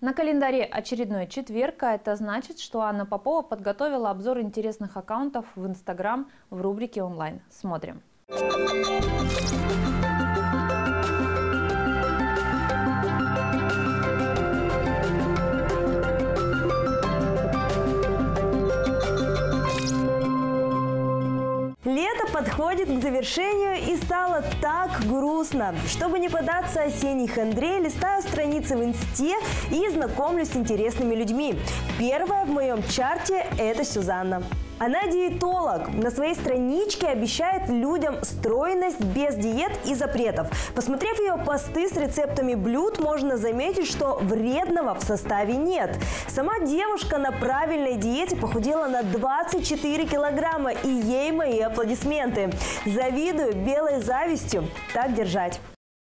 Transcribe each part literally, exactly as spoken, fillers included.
На календаре очередной четверг, а это значит, что Анна Попова подготовила обзор интересных аккаунтов в Инстаграм в рубрике онлайн. Смотрим. Лето подходит к завершению и стало так грустно. Чтобы не поддаться осенней хандре, листаю страницы в Инсте и знакомлюсь с интересными людьми. Первая в моем чарте – это Сюзанна. Она диетолог. На своей страничке обещает людям стройность без диет и запретов. Посмотрев ее посты с рецептами блюд, можно заметить, что вредного в составе нет. Сама девушка на правильной диете похудела на двадцать четыре килограмма, и ей мои аплодисменты. Завидую белой завистью. Так держать.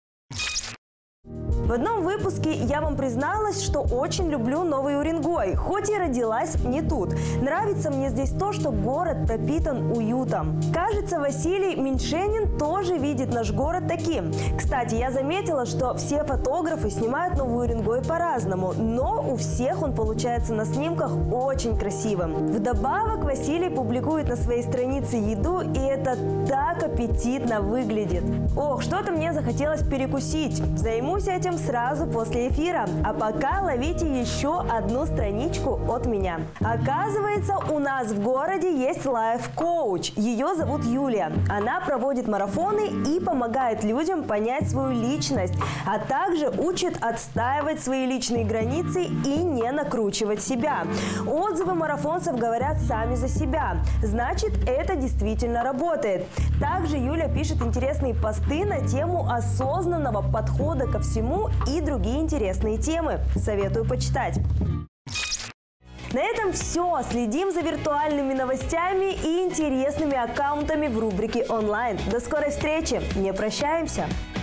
В одном выпуске я вам призналась, что очень люблю Новый Уренгой, хоть и родилась не тут. Нравится мне здесь то, что город пропитан уютом. Кажется, Василий Меньшенин тоже видит наш город таким. Кстати, я заметила, что все фотографы снимают Новый Уренгой по-разному, но у всех он получается на снимках очень красивым. Вдобавок, Василий публикует на своей странице еду, и это так аппетитно выглядит. Ох, что-то мне захотелось перекусить. Займусь этим сразу после эфира. А пока ловите еще одну страничку от меня. Оказывается, у нас в городе есть лайф-коуч. Ее зовут Юлия. Она проводит марафоны и помогает людям понять свою личность, а также учит отстаивать свои личные границы и не накручивать себя. Отзывы марафонцев говорят сами за себя. Значит, это действительно работает. Также Юля пишет интересные посты на тему осознанного подхода ко всему и другие интересные темы. Советую почитать. На этом все. Следим за виртуальными новостями и интересными аккаунтами в рубрике онлайн. До скорой встречи. Не прощаемся.